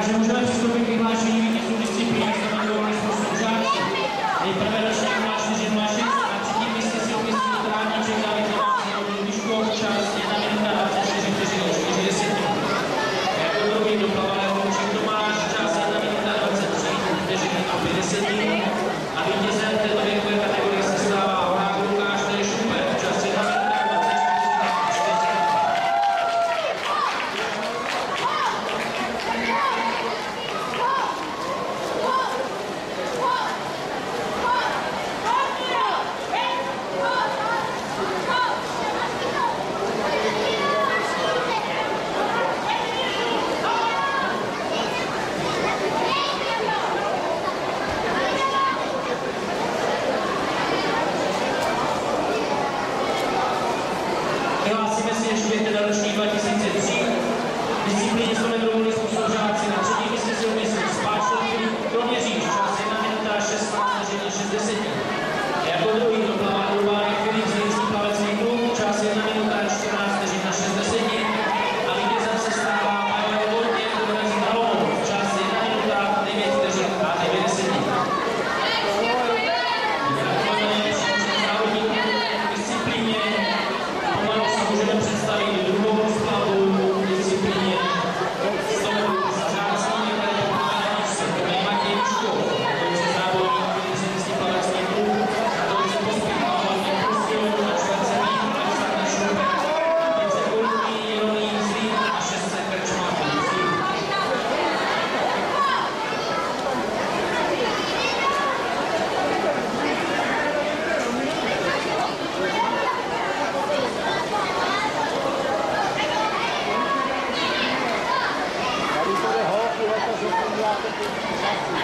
Takže můžeme přistoupit k vyhlášení vítězů disciplíny stanovované způsob žáci. Nejprve ročník 0406 na třetím místě si umístí Tráníček David Leváček Liškov, čas 1 minuta 24 vteřin 40. Jako druhý doplaval Leváček Tomáš, čas 1 minuta 23 vteřin 50. A vítězem této věkové kategorie se stává Horák Lukáš Šuper, čas 1 minuta 24 40. Hlásíme si ještě ročník 2003. Disciplíně jsme druhý způsob žáci. Na třetí místě si umístí Spáčovky Kroměříž, čas 1 minuta 16 vteřin 60. Jako druhý doplavá Urbánek Filip Zlínský plavecký klub, čas 1 minuta 14 vteřin 60. A vítězem se stává Pavel Vodně, Dorazí Halomov, čas 1 minuta 9 vteřin a 90. Disciplíně pomalu se můžeme představit druhou splavu disciplíně žácní, které pokládá se Matěj Liškov, to je závodník, který se místí plavecký klub, to je pospíchal hlavně Prostějov na čtvrtce mít Alexandr Šuper, pětce Kultní Jeroným Zlín a šestce Krčma Zlín. Tady to jde hop, je to, že to děláte